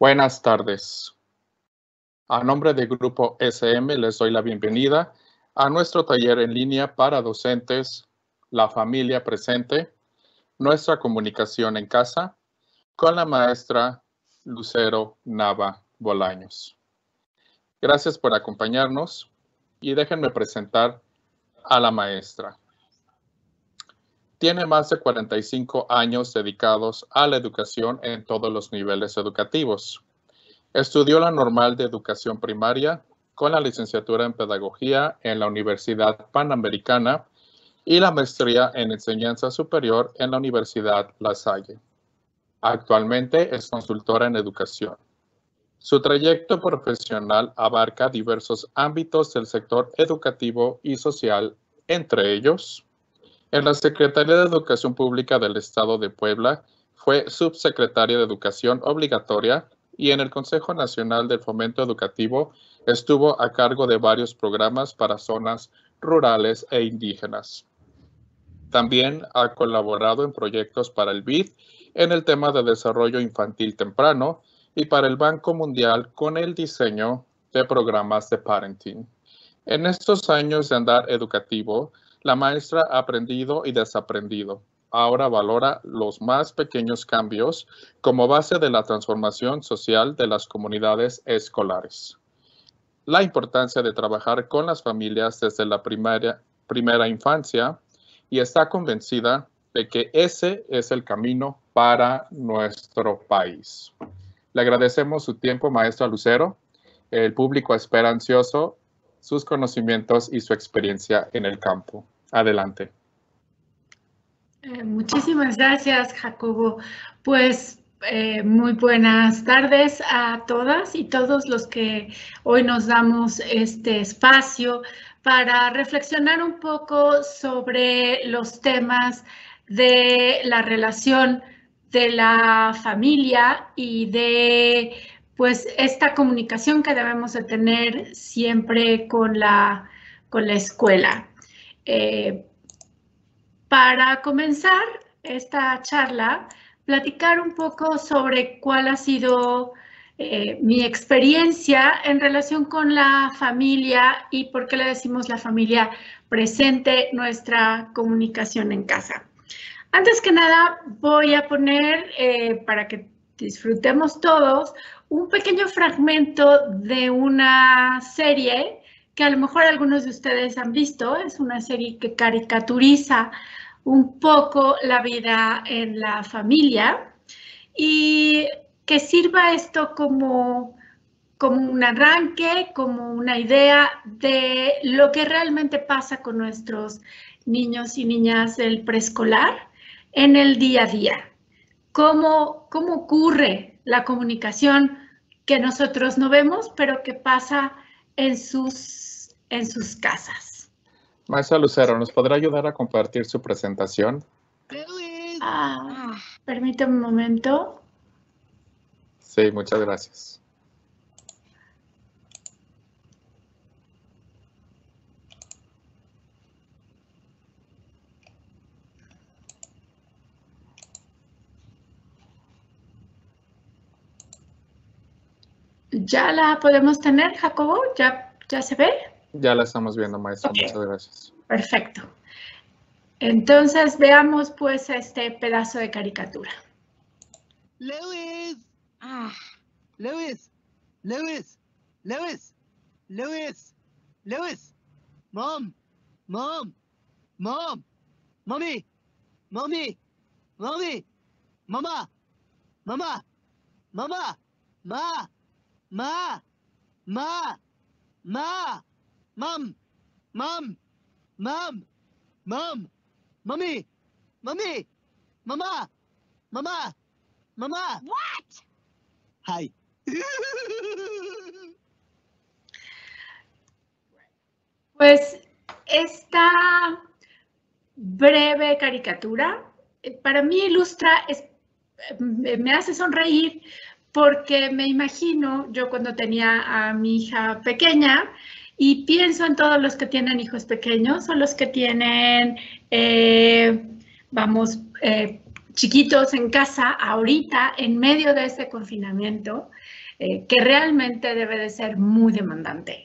Buenas tardes. A nombre del Grupo SM les doy la bienvenida a nuestro taller en línea para docentes, la familia presente, nuestra comunicación en casa, con la maestra Lucero Nava Bolaños. Gracias por acompañarnos y déjenme presentar a la maestra. Tiene más de 45 años dedicados a la educación en todos los niveles educativos. Estudió la normal de educación primaria con la licenciatura en pedagogía en la Universidad Panamericana y la maestría en enseñanza superior en la Universidad La Salle. Actualmente es consultora en educación. Su trayecto profesional abarca diversos ámbitos del sector educativo y social, entre ellos, en la Secretaría de Educación Pública del Estado de Puebla fue subsecretaria de Educación Obligatoria y en el Consejo Nacional del Fomento Educativo estuvo a cargo de varios programas para zonas rurales e indígenas. También ha colaborado en proyectos para el BID en el tema de desarrollo infantil temprano y para el Banco Mundial con el diseño de programas de parenting. En estos años de andar educativo, la maestra ha aprendido y desaprendido. Ahora valora los más pequeños cambios como base de la transformación social de las comunidades escolares. La importancia de trabajar con las familias desde la primera infancia y está convencida de que ese es el camino para nuestro país. Le agradecemos su tiempo, maestra Lucero. El público espera ansioso sus conocimientos y su experiencia en el campo. Adelante. Muchísimas gracias, Jacobo. Pues muy buenas tardes a todas y todos los que hoy nos damos este espacio para reflexionar un poco sobre los temas de la relación de la familia y de pues esta comunicación que debemos de tener siempre con la escuela. Para comenzar esta charla, platicar un poco sobre cuál ha sido mi experiencia en relación con la familia y por qué le decimos la familia presente, nuestra comunicación en casa. Antes que nada, voy a poner, para que disfrutemos todos, un pequeño fragmento de una serie que a lo mejor algunos de ustedes han visto. Es una serie que caricaturiza un poco la vida en la familia y que sirva esto como un arranque, como una idea de lo que realmente pasa con nuestros niños y niñas del preescolar en el día a día. ¿Cómo ocurre la comunicación que nosotros no vemos, pero que pasa en sus casas? Maestra Lucero, ¿nos podrá ayudar a compartir su presentación? Permítame un momento. Sí, muchas gracias. ¿Ya la podemos tener, Jacobo? ¿Ya se ve? Ya la estamos viendo, maestra. Okay. Muchas gracias. Perfecto. Entonces, veamos pues este pedazo de caricatura. Lewis. Lewis. Lewis. Lewis. Lewis. Lewis. Mom. Mom. Mom. Mommy. Mommy. Mommy. Mama. Mama. Mama. Ma. Ma. Ma. Ma. Mom. Mom. Mom. Mom. Mommy. Mommy. Mama. Mama. Mama. What? Hi. Pues esta breve caricatura para mí ilustra, me hace sonreír porque me imagino yo cuando tenía a mi hija pequeña y pienso en todos los que tienen hijos pequeños o los que tienen, chiquitos en casa ahorita en medio de este confinamiento, que realmente debe de ser muy demandante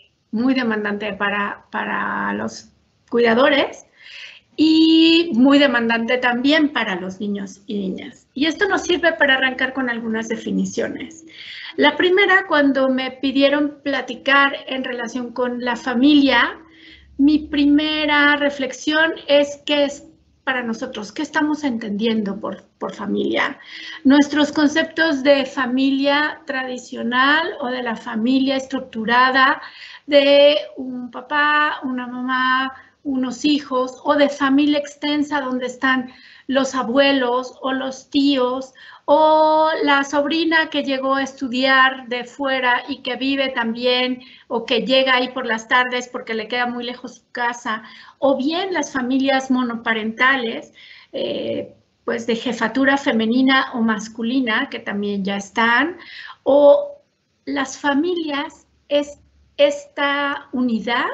para los cuidadores y muy demandante también para los niños y niñas. Y esto nos sirve para arrancar con algunas definiciones. La primera, cuando me pidieron platicar en relación con la familia, mi primera reflexión es qué es para nosotros, qué estamos entendiendo por familia. Nuestros conceptos de familia tradicional o de la familia estructurada, de un papá, una mamá, unos hijos, o de familia extensa donde están los abuelos o los tíos o la sobrina que llegó a estudiar de fuera y que vive también o que llega ahí por las tardes porque le queda muy lejos su casa, o bien las familias monoparentales, pues de jefatura femenina o masculina que también ya están, o las familias es esta unidad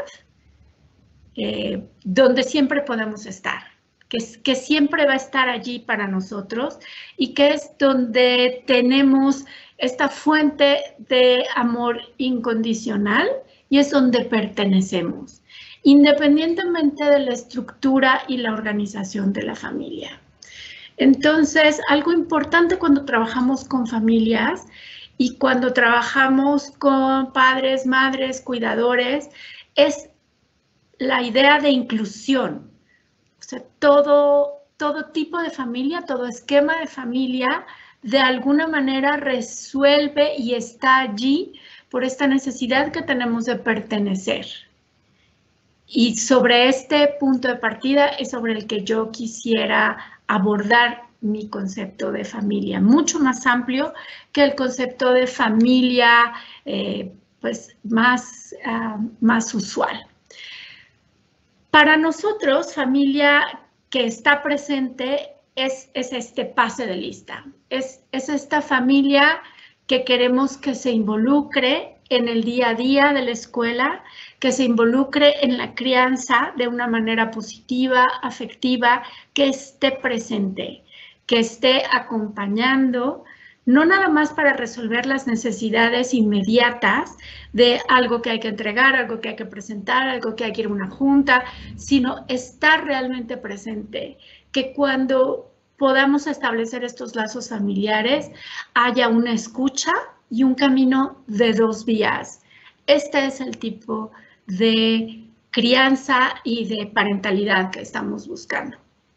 donde siempre podemos estar, que siempre va a estar allí para nosotros y que es donde tenemos esta fuente de amor incondicional y es donde pertenecemos, independientemente de la estructura y la organización de la familia. Entonces, algo importante cuando trabajamos con familias y cuando trabajamos con padres, madres, cuidadores, es la idea de inclusión. O sea, todo tipo de familia, todo esquema de familia, de alguna manera resuelve y está allí por esta necesidad que tenemos de pertenecer. Y sobre este punto de partida es sobre el que yo quisiera abordar mi concepto de familia, mucho más amplio que el concepto de familia pues más usual. Para nosotros, familia que está presente es este pase de lista. Es esta familia que queremos que se involucre en el día a día de la escuela, que se involucre en la crianza de una manera positiva, afectiva, que esté presente, que esté acompañando, no nada más para resolver las necesidades inmediatas de algo que hay que entregar, algo que hay que presentar, algo que hay que ir a una junta, sino estar realmente presente, que cuando podamos establecer estos lazos familiares haya una escucha y un camino de dos vías. Este es el tipo de crianza y de parentalidad que estamos buscando.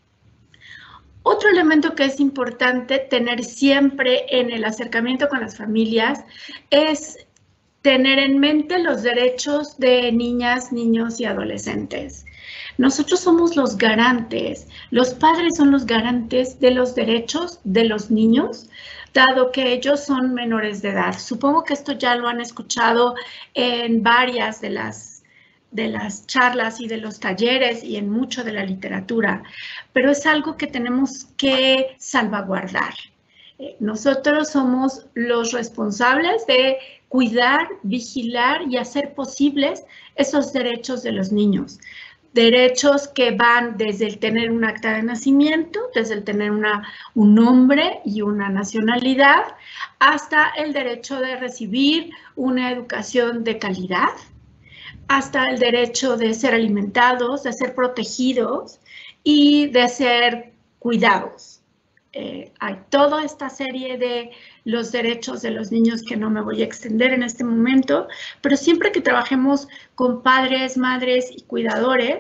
Otro elemento que es importante tener siempre en el acercamiento con las familias es tener en mente los derechos de niñas, niños y adolescentes. Nosotros somos los garantes, los padres son los garantes de los derechos de los niños, dado que ellos son menores de edad. Supongo que esto ya lo han escuchado en varias de las charlas y de los talleres y en mucho de la literatura, pero es algo que tenemos que salvaguardar. Nosotros somos los responsables de cuidar, vigilar y hacer posibles esos derechos de los niños. Derechos que van desde el tener un acta de nacimiento, desde el tener un nombre y una nacionalidad, hasta el derecho de recibir una educación de calidad, hasta el derecho de ser alimentados, de ser protegidos y de ser cuidados. Hay toda esta serie de los derechos de los niños que no me voy a extender en este momento, pero siempre que trabajemos con padres, madres y cuidadores,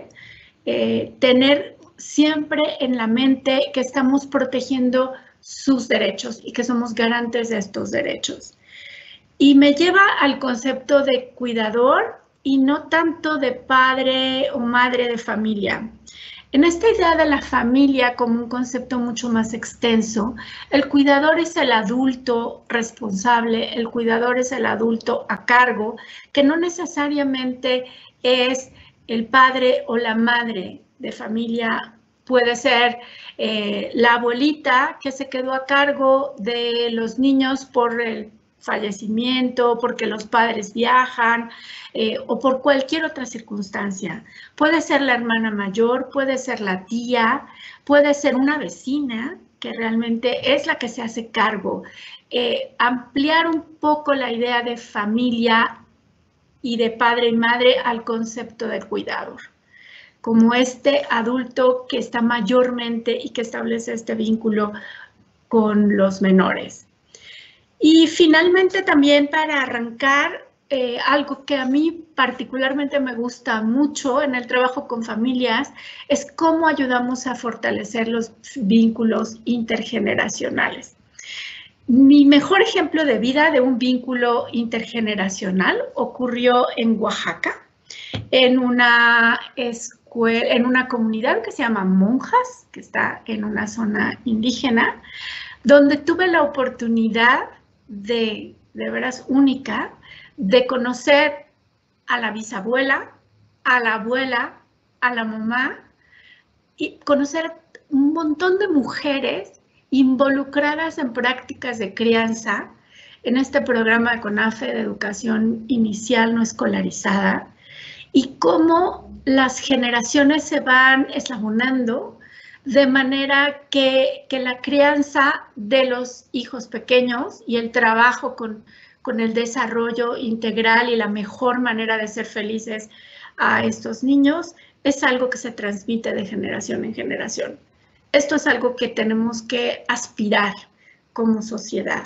tener siempre en la mente que estamos protegiendo sus derechos y que somos garantes de estos derechos. Y me lleva al concepto de cuidador y no tanto de padre o madre de familia. En esta idea de la familia como un concepto mucho más extenso, el cuidador es el adulto responsable, el cuidador es el adulto a cargo, que no necesariamente es el padre o la madre de familia. Puede ser la abuelita que se quedó a cargo de los niños por el fallecimiento, porque los padres viajan o por cualquier otra circunstancia. Puede ser la hermana mayor, puede ser la tía, puede ser una vecina que realmente es la que se hace cargo. Ampliar un poco la idea de familia y de padre y madre al concepto del cuidador, como este adulto que está mayormente y que establece este vínculo con los menores. Y finalmente también para arrancar, algo que a mí particularmente me gusta mucho en el trabajo con familias es cómo ayudamos a fortalecer los vínculos intergeneracionales. Mi mejor ejemplo de vida de un vínculo intergeneracional ocurrió en Oaxaca, en una escuela, en una comunidad que se llama Monjas, que está en una zona indígena, donde tuve la oportunidad de veras única, de conocer a la bisabuela, a la abuela, a la mamá, y conocer un montón de mujeres involucradas en prácticas de crianza en este programa de CONAFE de educación inicial no escolarizada, y cómo las generaciones se van eslabonando de manera que la crianza de los hijos pequeños y el trabajo con el desarrollo integral y la mejor manera de ser felices a estos niños es algo que se transmite de generación en generación. Esto es algo que tenemos que aspirar como sociedad,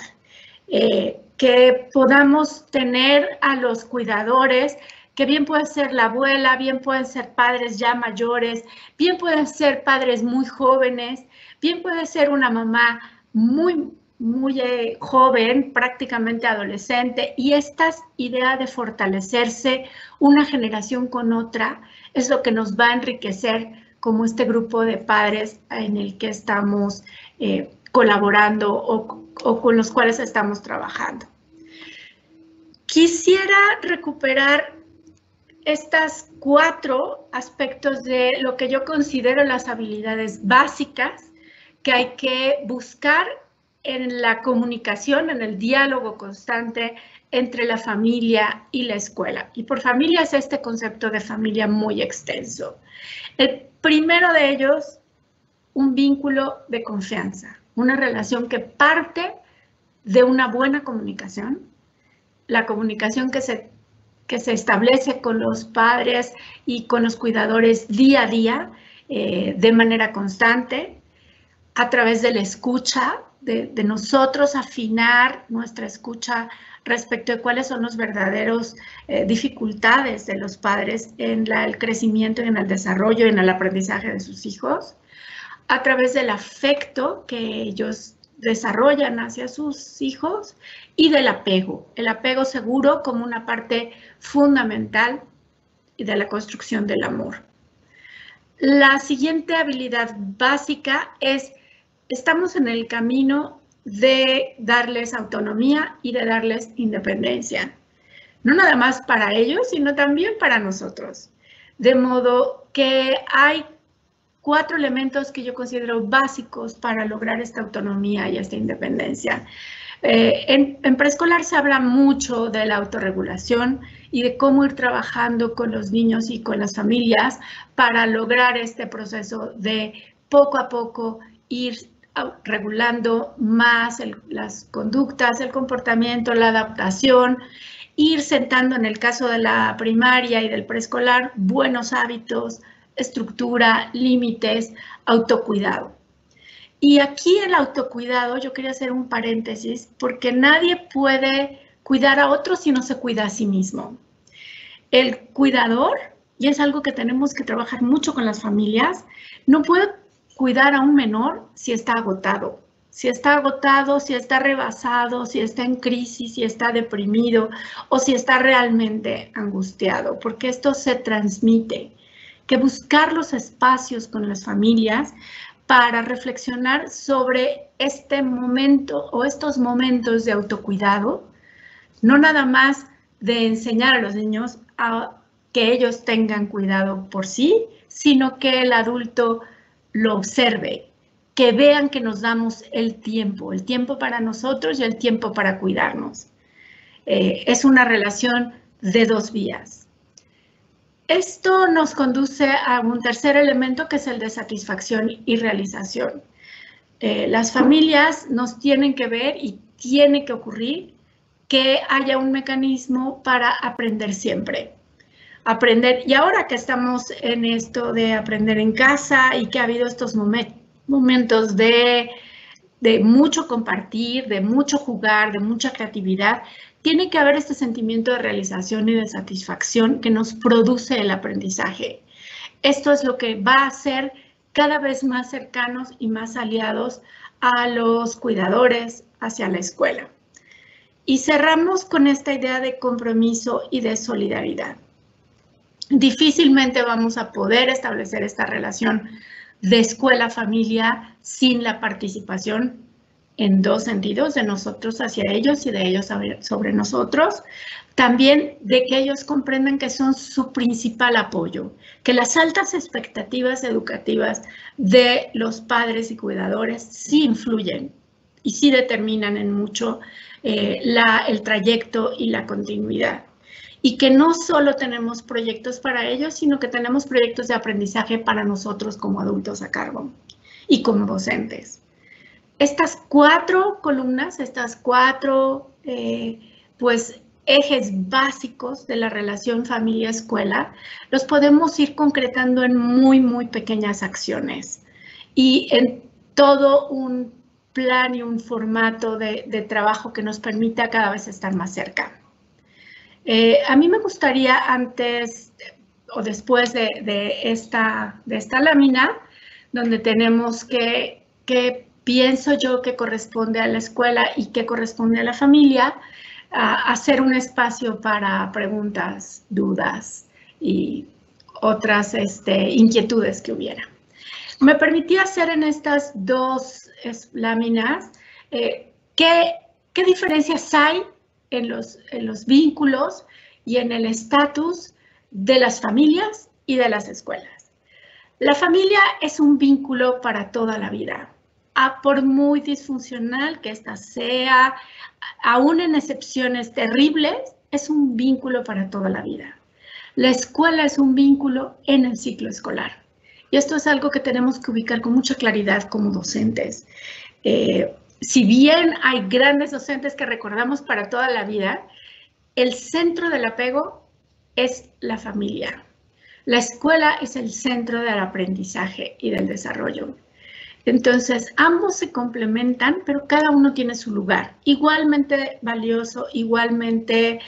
que podamos tener a los cuidadores, que bien puede ser la abuela, bien pueden ser padres ya mayores, bien pueden ser padres muy jóvenes, bien puede ser una mamá muy joven, prácticamente adolescente, y esta idea de fortalecerse una generación con otra es lo que nos va a enriquecer como este grupo de padres en el que estamos colaborando o con los cuales estamos trabajando. Quisiera recuperar estos 4 aspectos de lo que yo considero las habilidades básicas que hay que buscar en la comunicación, en el diálogo constante entre la familia y la escuela. Y por familia es este concepto de familia muy extenso. El primero de ellos, un vínculo de confianza, una relación que parte de una buena comunicación, la comunicación que se establece con los padres y con los cuidadores día a día, de manera constante, a través de la escucha, de nosotros afinar nuestra escucha respecto de cuáles son los verdaderos dificultades de los padres en el crecimiento y en el desarrollo y en el aprendizaje de sus hijos, a través del afecto que ellos desarrollan hacia sus hijos y del apego, el apego seguro como una parte fundamental de la construcción del amor. La siguiente habilidad básica es, estamos en el camino de darles autonomía y de darles independencia, no nada más para ellos, sino también para nosotros, de modo que hay 4 elementos que yo considero básicos para lograr esta autonomía y esta independencia. En preescolar se habla mucho de la autorregulación y de cómo ir trabajando con los niños y con las familias para lograr este proceso de poco a poco ir regulando más las conductas, el comportamiento, la adaptación, ir sentando en el caso de la primaria y del preescolar buenos hábitos, estructura, límites, autocuidado. Y aquí el autocuidado, yo quería hacer un paréntesis, porque nadie puede cuidar a otro si no se cuida a sí mismo. El cuidador, y es algo que tenemos que trabajar mucho con las familias, no puede cuidar a un menor si está agotado. Si está rebasado, si está en crisis, si está deprimido o si está realmente angustiado, porque esto se transmite. Que buscar los espacios con las familias para reflexionar sobre este momento o estos momentos de autocuidado, no nada más de enseñar a los niños a que ellos tengan cuidado por sí, sino que el adulto lo observe, que vean que nos damos el tiempo para nosotros y el tiempo para cuidarnos. Es una relación de 2 vías. Esto nos conduce a un tercer elemento que es el de satisfacción y realización. Las familias nos tienen que ver y tiene que ocurrir que haya un mecanismo para aprender siempre. Aprender, y ahora que estamos en esto de aprender en casa y que ha habido estos momentos de mucho compartir, de mucho jugar, de mucha creatividad, tiene que haber este sentimiento de realización y de satisfacción que nos produce el aprendizaje. Esto es lo que va a hacer cada vez más cercanos y más aliados a los cuidadores hacia la escuela. Y cerramos con esta idea de compromiso y de solidaridad. Difícilmente vamos a poder establecer esta relación de escuela-familia sin la participación en dos sentidos, de nosotros hacia ellos y de ellos sobre nosotros. También de que ellos comprendan que son su principal apoyo, que las altas expectativas educativas de los padres y cuidadores sí influyen y sí determinan en mucho el trayecto y la continuidad. Y que no solo tenemos proyectos para ellos, sino que tenemos proyectos de aprendizaje para nosotros como adultos a cargo y como docentes. Estas 4 columnas, estas 4 ejes básicos de la relación familia-escuela, los podemos ir concretando en muy pequeñas acciones y en todo un plan y un formato de trabajo que nos permita cada vez estar más cerca. A mí me gustaría antes o después de esta lámina, donde tenemos que pienso yo que corresponde a la escuela y que corresponde a la familia, hacer un espacio para preguntas, dudas y otras inquietudes que hubiera. Me permití hacer en estas 2 láminas qué diferencias hay en los vínculos y en el estatus de las familias y de las escuelas. La familia es un vínculo para toda la vida. Por muy disfuncional que ésta sea, aún en excepciones terribles, es un vínculo para toda la vida. La escuela es un vínculo en el ciclo escolar. Y esto es algo que tenemos que ubicar con mucha claridad como docentes. Si bien hay grandes docentes que recordamos para toda la vida, el centro del apego es la familia. La escuela es el centro del aprendizaje y del desarrollo. Entonces, ambos se complementan, pero cada uno tiene su lugar. Igualmente valioso, igualmente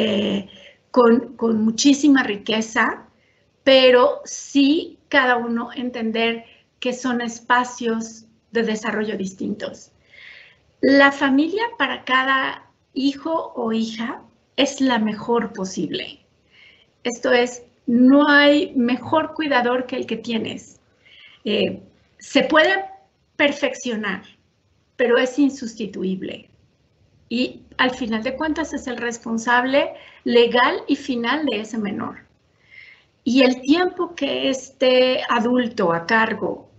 con muchísima riqueza, pero sí cada uno entender que son espacios de desarrollo distintos. La familia para cada hijo o hija es la mejor posible. Esto es, no hay mejor cuidador que el que tienes. Se puede perfeccionar, pero es insustituible. Y al final de cuentas es el responsable legal y final de ese menor. Y el tiempo que este adulto a cargo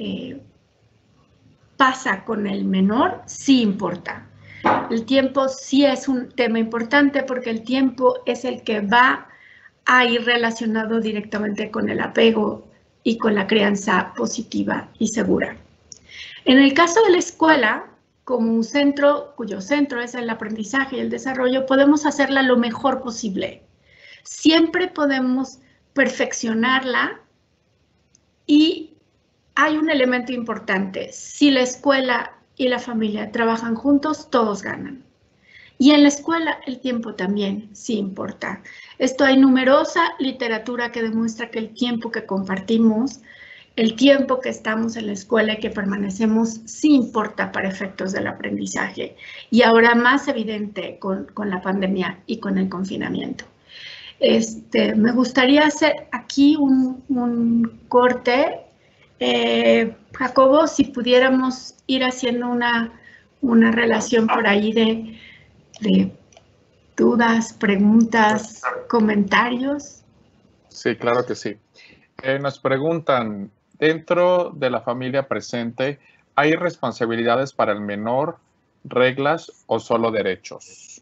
pasa con el menor sí importa. El tiempo sí es un tema importante porque el tiempo es el que va a ir relacionado directamente con el apego y con la crianza positiva y segura. En el caso de la escuela, como un centro cuyo centro es el aprendizaje y el desarrollo, podemos hacerla lo mejor posible. Siempre podemos perfeccionarla y hay un elemento importante. Si la escuela y la familia trabajan juntos, todos ganan. Y en la escuela el tiempo también sí importa. Hay numerosa literatura que demuestra que el tiempo que compartimos, el tiempo que estamos en la escuela y que permanecemos sí importa para efectos del aprendizaje. Y ahora más evidente con la pandemia y con el confinamiento. Me gustaría hacer aquí un corte. Jacobo, si pudiéramos ir haciendo una relación por ahí de dudas, preguntas, comentarios. Sí, claro que sí. Nos preguntan, dentro de la familia presente, ¿hay responsabilidades para el menor, reglas o solo derechos?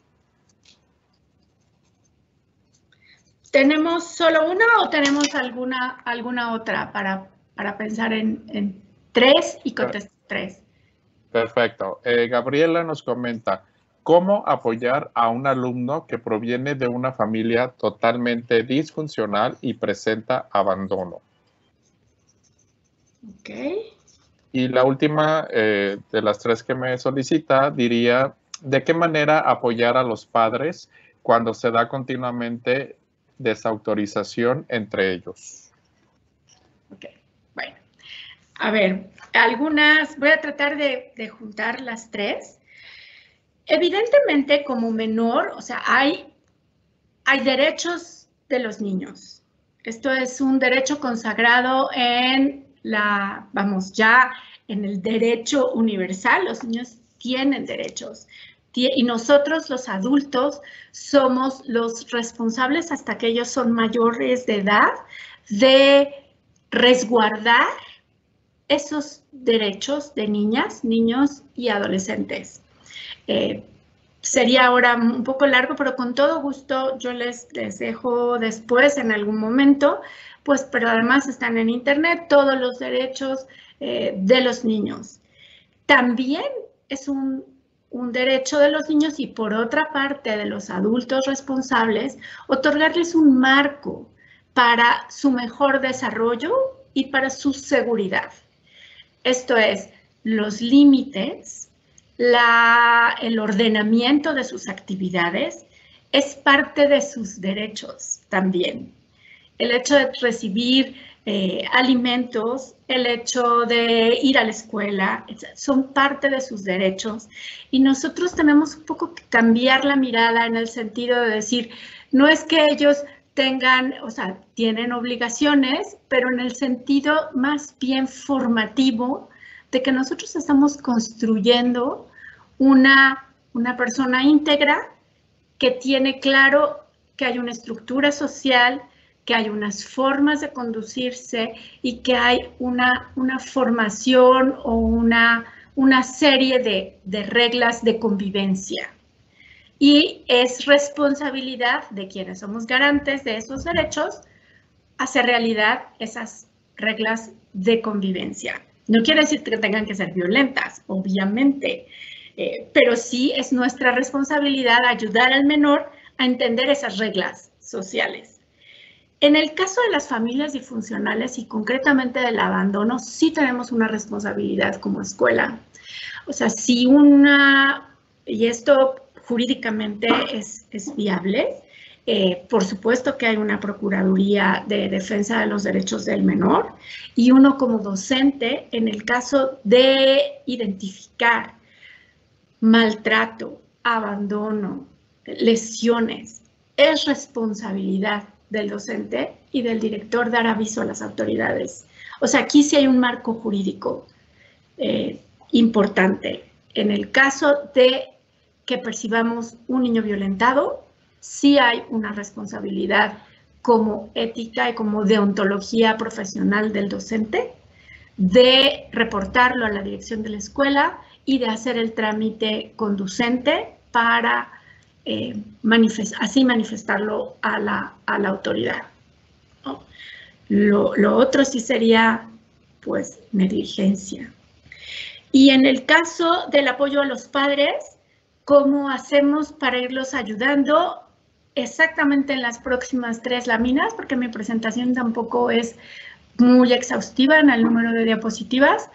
¿Tenemos solo una o tenemos alguna otra para pensar en 3 y contestar 3? Perfecto. Gabriela nos comenta, ¿cómo apoyar a un alumno que proviene de una familia totalmente disfuncional y presenta abandono? Ok. Y la última de las tres que me solicita diría, ¿de qué manera apoyar a los padres cuando se da continuamente desautorización entre ellos? Ok, bueno. A ver, voy a tratar de juntar las tres. Evidentemente, como menor, o sea, hay derechos de los niños. Esto es un derecho consagrado en ya en el derecho universal. Los niños tienen derechos. Y nosotros, los adultos, somos los responsables hasta que ellos son mayores de edad de resguardar esos derechos de niñas, niños y adolescentes. Sería ahora un poco largo, pero con todo gusto yo les dejo después en algún momento, pues, pero además están en internet todos los derechos de los niños. También es un derecho de los niños y por otra parte de los adultos responsables, otorgarles un marco para su mejor desarrollo y para su seguridad. Esto es, los límites, el ordenamiento de sus actividades es parte de sus derechos también. El hecho de recibir alimentos, el hecho de ir a la escuela, son parte de sus derechos y nosotros tenemos un poco que cambiar la mirada en el sentido de decir, no es que ellos tengan, o sea, tienen obligaciones, pero en el sentido más bien formativo de que nosotros estamos construyendo una persona íntegra que tiene claro que hay una estructura social, que hay unas formas de conducirse y que hay una formación o una serie de reglas de convivencia. Y es responsabilidad de quienes somos garantes de esos derechos hacer realidad esas reglas de convivencia. No quiere decir que tengan que ser violentas, obviamente, pero sí es nuestra responsabilidad ayudar al menor a entender esas reglas sociales. En el caso de las familias disfuncionales y concretamente del abandono, sí tenemos una responsabilidad como escuela. O sea, si y esto jurídicamente es viable, por supuesto que hay una Procuraduría de Defensa de los Derechos del Menor y uno como docente, en el caso de identificar maltrato, abandono, lesiones, es responsabilidad del docente y del director dar aviso a las autoridades. O sea, aquí sí hay un marco jurídico importante. En el caso de que percibamos un niño violentado, sí hay una responsabilidad como ética y como deontología profesional del docente de reportarlo a la dirección de la escuela y de hacer el trámite conducente para así manifestarlo a la autoridad, ¿no? Lo otro sí sería, pues, negligencia. Y en el caso del apoyo a los padres, ¿cómo hacemos para irlos ayudando? Exactamente en las próximas 3 láminas, porque mi presentación tampoco es muy exhaustiva en el número de diapositivas.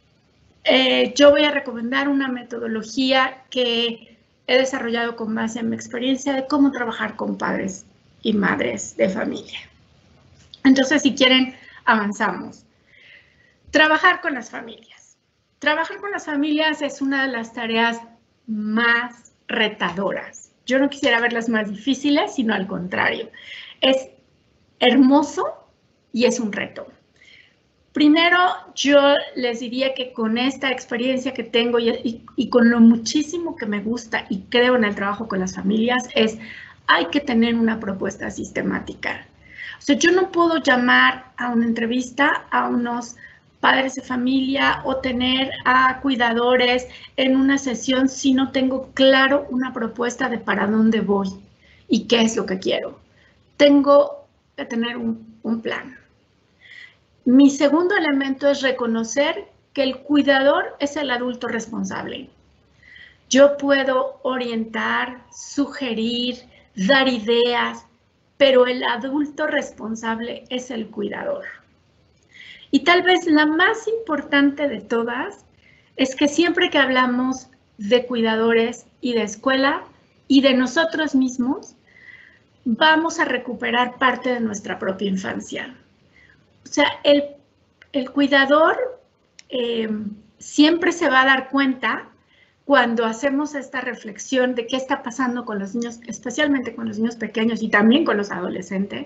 Yo voy a recomendar una metodología que he desarrollado con base en mi experiencia de cómo trabajar con padres y madres de familia. Entonces, si quieren, avanzamos. Trabajar con las familias. Trabajar con las familias es una de las tareas más retadoras. Yo no quisiera verlas más difíciles, sino al contrario. Es hermoso y es un reto. Primero, yo les diría que con esta experiencia que tengo y con lo muchísimo que me gusta y creo en el trabajo con las familias, hay que tener una propuesta sistemática. O sea, yo no puedo llamar a una entrevista a unos padres de familia o tener a cuidadores en una sesión si no tengo claro una propuesta de para dónde voy y qué es lo que quiero. Tengo que tener un plan. Mi segundo elemento es reconocer que el cuidador es el adulto responsable. Yo puedo orientar, sugerir, dar ideas, pero el adulto responsable es el cuidador. Y tal vez la más importante de todas es que siempre que hablamos de cuidadores y de escuela y de nosotros mismos, vamos a recuperar parte de nuestra propia infancia. O sea, el cuidador siempre se va a dar cuenta cuando hacemos esta reflexión de qué está pasando con los niños, especialmente con los niños pequeños y también con los adolescentes,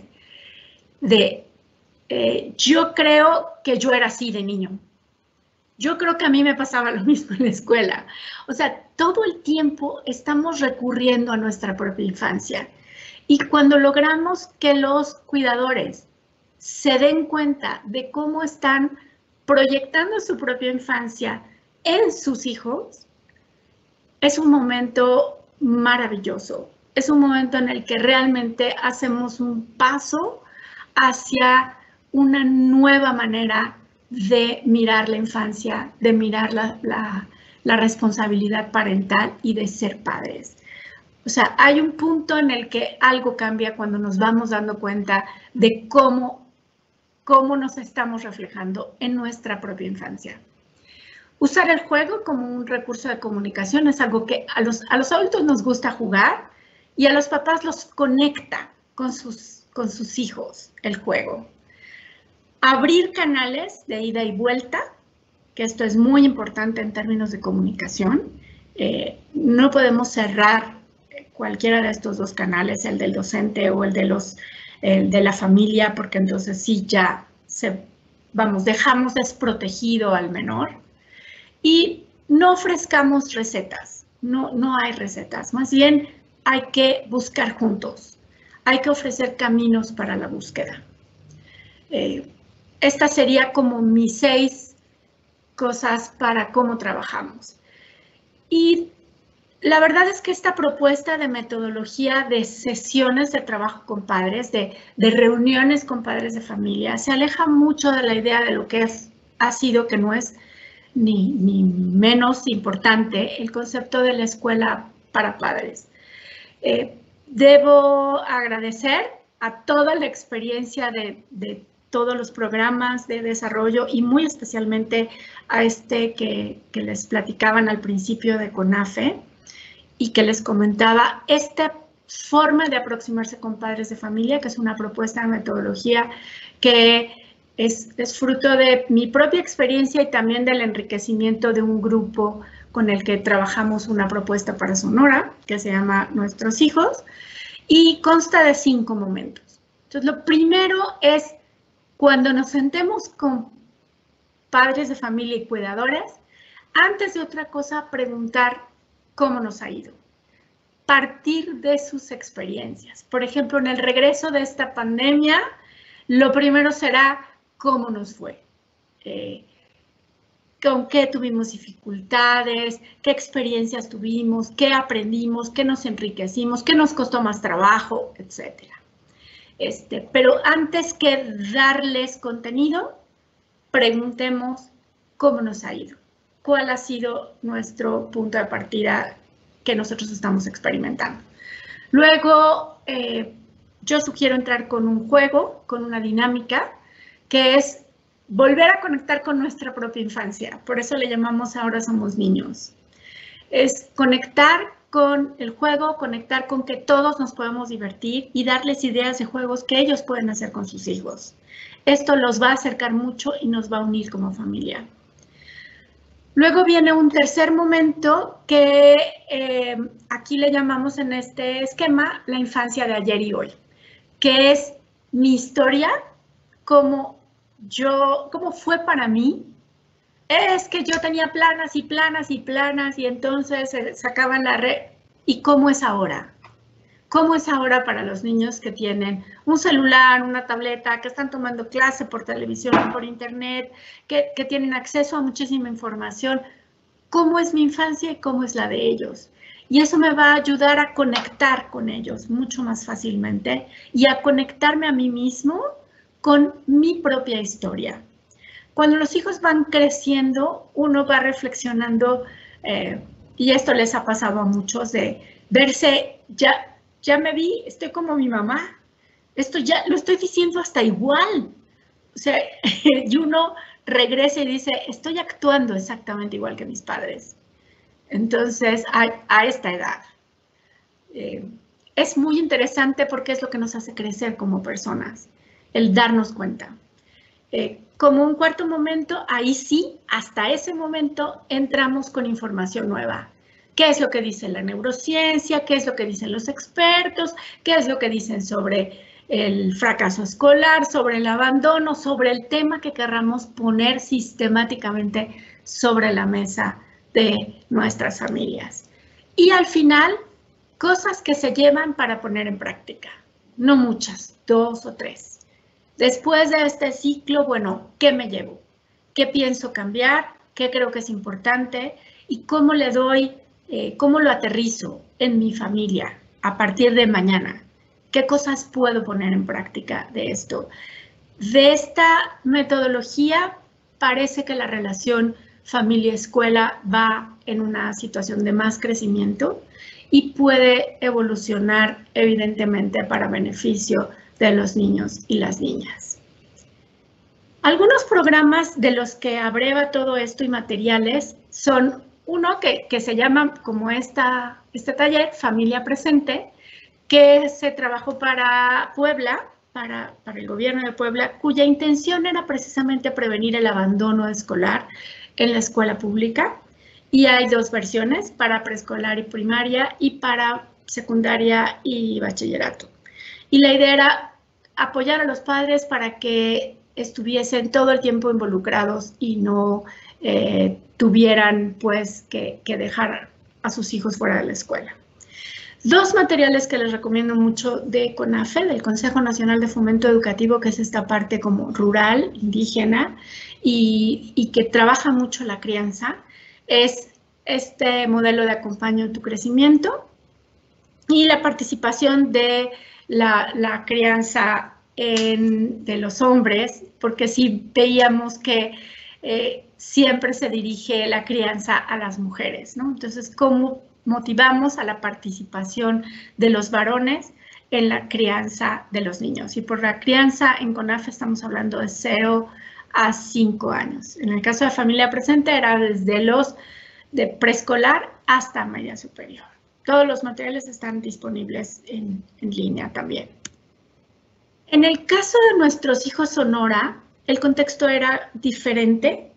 de yo creo que yo era así de niño. Yo creo que a mí me pasaba lo mismo en la escuela. O sea, todo el tiempo estamos recurriendo a nuestra propia infancia. Y cuando logramos que los cuidadores se den cuenta de cómo están proyectando su propia infancia en sus hijos, es un momento maravilloso. Es un momento en el que realmente hacemos un paso hacia una nueva manera de mirar la infancia, de mirar la responsabilidad parental y de ser padres. O sea, hay un punto en el que algo cambia cuando nos vamos dando cuenta de cómo nos estamos reflejando en nuestra propia infancia. Usar el juego como un recurso de comunicación es algo que a los adultos nos gusta jugar y a los papás los conecta con sus hijos, el juego. Abrir canales de ida y vuelta, que esto es muy importante en términos de comunicación. No podemos cerrar cualquiera de estos dos canales, el del docente o el de la familia, porque entonces sí ya dejamos desprotegido al menor. Y no ofrezcamos recetas, no hay recetas, más bien hay que buscar juntos, hay que ofrecer caminos para la búsqueda. Esta sería como mis 6 cosas para cómo trabajamos. Y la verdad es que esta propuesta de metodología de sesiones de trabajo con padres, de reuniones con padres de familia, se aleja mucho de la idea de lo que ha sido, que no es ni menos importante, el concepto de la escuela para padres. Debo agradecer a toda la experiencia de todos los programas de desarrollo y muy especialmente a este que les platicaban al principio de CONAFE y que les comentaba, esta forma de aproximarse con padres de familia, que es una propuesta de metodología que es fruto de mi propia experiencia y también del enriquecimiento de un grupo con el que trabajamos una propuesta para Sonora, que se llama Nuestros Hijos, y consta de 5 momentos. Entonces, lo primero es cuando nos sentemos con padres de familia y cuidadores, antes de otra cosa, preguntar cómo nos ha ido. Partir de sus experiencias. Por ejemplo, en el regreso de esta pandemia, lo primero será cómo nos fue. Con qué tuvimos dificultades, qué experiencias tuvimos, qué aprendimos, qué nos enriquecimos, qué nos costó más trabajo, etc. Pero antes que darles contenido, preguntemos cómo nos ha ido, cuál ha sido nuestro punto de partida que nosotros estamos experimentando. Luego, yo sugiero entrar con un juego, con una dinámica, que es volver a conectar con nuestra propia infancia. Por eso le llamamos Ahora Somos Niños. Es conectar con el juego, conectar con que todos nos podemos divertir y darles ideas de juegos que ellos pueden hacer con sus hijos. Esto los va a acercar mucho y nos va a unir como familia. Luego viene un tercer momento que aquí le llamamos en este esquema la infancia de ayer y hoy, que es mi historia, cómo fue para mí. Es que yo tenía planas y planas y planas y entonces sacaban la red. ¿Y cómo es ahora? ¿Cómo es ahora para los niños que tienen un celular, una tableta, que están tomando clase por televisión, por internet, que tienen acceso a muchísima información? ¿Cómo es mi infancia y cómo es la de ellos? Y eso me va a ayudar a conectar con ellos mucho más fácilmente y a conectarme a mí mismo con mi propia historia. cuando los hijos van creciendo, uno va reflexionando, y esto les ha pasado a muchos, de verse, ya me vi, estoy como mi mamá, esto ya lo estoy diciendo hasta igual. O sea, y uno regresa y dice, estoy actuando exactamente igual que mis padres. Entonces, a esta edad. Es muy interesante porque es lo que nos hace crecer como personas, el darnos cuenta. Como un cuarto momento, ahí sí, hasta ese momento entramos con información nueva. ¿Qué es lo que dice la neurociencia? ¿Qué es lo que dicen los expertos? ¿Qué es lo que dicen sobre el fracaso escolar, sobre el abandono, sobre el tema que querramos poner sistemáticamente sobre la mesa de nuestras familias? Y al final, cosas que se llevan para poner en práctica. No muchas, 2 o 3. Después de este ciclo, bueno, ¿qué me llevo? ¿Qué pienso cambiar? ¿Qué creo que es importante? ¿Y cómo le doy, cómo lo aterrizo en mi familia a partir de mañana? ¿Qué cosas puedo poner en práctica de esto? De esta metodología parece que la relación familia-escuela va en una situación de más crecimiento y puede evolucionar evidentemente para beneficio de los niños y las niñas. Algunos programas de los que abreva todo esto y materiales son uno que se llama como este taller Familia Presente, que se trabajó para Puebla, para el gobierno de Puebla, cuya intención era precisamente prevenir el abandono escolar en la escuela pública. Y hay 2 versiones, para preescolar y primaria y para secundaria y bachillerato. Y la idea era apoyar a los padres para que estuviesen todo el tiempo involucrados y no tuvieran pues que dejar a sus hijos fuera de la escuela. 2 materiales que les recomiendo mucho de CONAFE, del Consejo Nacional de Fomento Educativo, que es esta parte como rural, indígena, y que trabaja mucho la crianza, es este modelo de Acompaño tu crecimiento y la participación de la crianza de los hombres, porque sí veíamos que siempre se dirige la crianza a las mujeres, ¿no? Entonces, ¿cómo motivamos a la participación de los varones en la crianza de los niños? Y por la crianza en CONAFE estamos hablando de 0 a 5 años. En el caso de Familia Presente era desde los de preescolar hasta media superior. Todos los materiales están disponibles en línea también. En el caso de nuestros hijos Sonora, el contexto era diferente.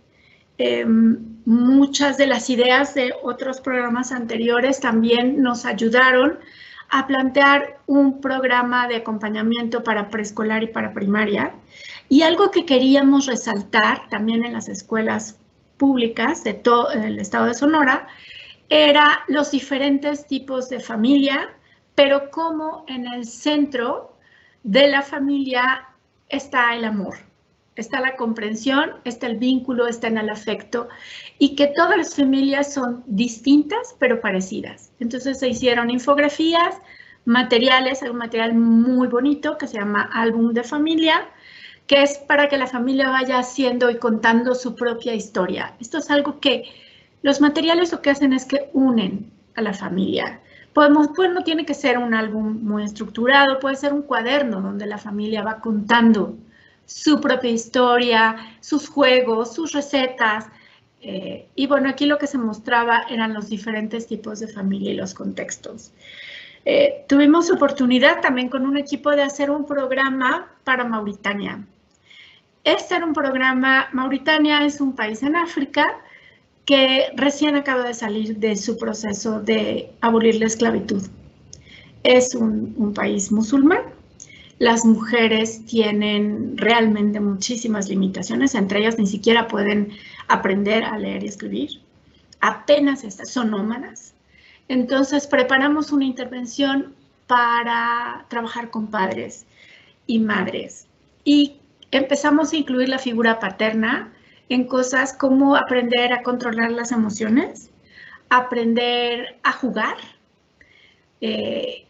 Muchas de las ideas de otros programas anteriores también nos ayudaron a plantear un programa de acompañamiento para preescolar y para primaria. Y algo que queríamos resaltar también en las escuelas públicas de todo el estado de Sonora era los diferentes tipos de familia, pero cómo en el centro de la familia está el amor, está la comprensión, está el vínculo, está en el afecto, y que todas las familias son distintas pero parecidas. Entonces se hicieron infografías, materiales, hay un material muy bonito que se llama Álbum de Familia, que es para que la familia vaya haciendo y contando su propia historia. Esto es algo que los materiales lo que hacen es que unen a la familia. Pues no tiene que ser un álbum muy estructurado, puede ser un cuaderno donde la familia va contando su propia historia, sus juegos, sus recetas. Y bueno, aquí lo que se mostraba eran los diferentes tipos de familia y los contextos. Tuvimos oportunidad también con un equipo de hacer un programa para Mauritania. Este era un programa, Mauritania es un país en África que recién acaba de salir de su proceso de abolir la esclavitud. Es un país musulmán. Las mujeres tienen realmente muchísimas limitaciones, entre ellas ni siquiera pueden aprender a leer y escribir. Apenas son nómadas. Entonces preparamos una intervención para trabajar con padres y madres. Y empezamos a incluir la figura paterna en cosas como aprender a controlar las emociones, aprender a jugar,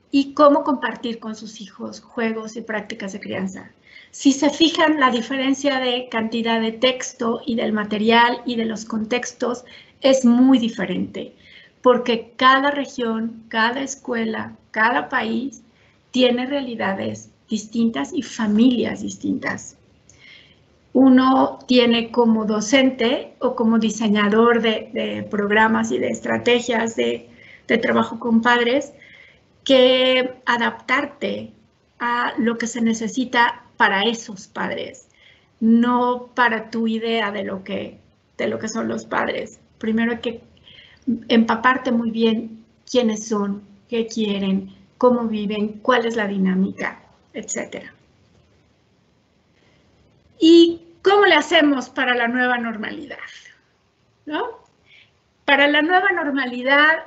y cómo compartir con sus hijos juegos y prácticas de crianza. Si se fijan, la diferencia de cantidad de texto y del material y de los contextos es muy diferente, porque cada región, cada escuela, cada país tiene realidades distintas y familias distintas. Uno tiene como docente o como diseñador de programas y de estrategias de trabajo con padres que adaptarte a lo que se necesita para esos padres, no para tu idea de lo que son los padres. Primero hay que empaparte muy bien quiénes son, qué quieren, cómo viven, cuál es la dinámica, etc. ¿Y cómo le hacemos para la nueva normalidad? ¿No? Para la nueva normalidad,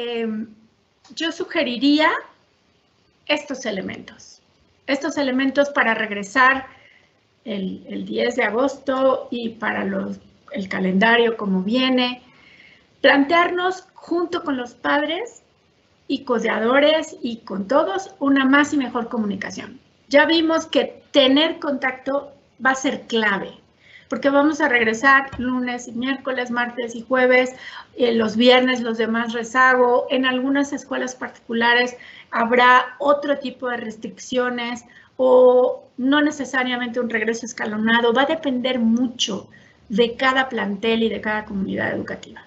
yo sugeriría estos elementos para regresar el 10 de agosto y para el calendario como viene, plantearnos junto con los padres y codeadores y con todos una más y mejor comunicación. Ya vimos que tener contacto va a ser clave, porque vamos a regresar lunes y miércoles, martes y jueves, los viernes los demás rezago. En algunas escuelas particulares habrá otro tipo de restricciones o no necesariamente un regreso escalonado. Va a depender mucho de cada plantel y de cada comunidad educativa.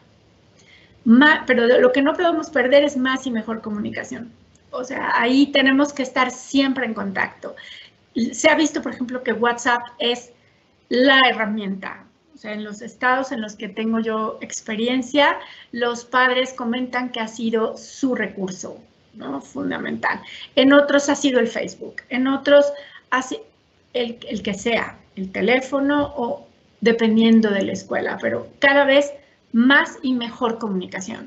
Pero lo que no podemos perder es más y mejor comunicación. O sea, ahí tenemos que estar siempre en contacto. Se ha visto, por ejemplo, que WhatsApp es la herramienta. O sea, en los estados en los que tengo yo experiencia, los padres comentan que ha sido su recurso, ¿no? Fundamental. En otros ha sido el Facebook, en otros el que sea, el teléfono o dependiendo de la escuela, pero cada vez más y mejor comunicación.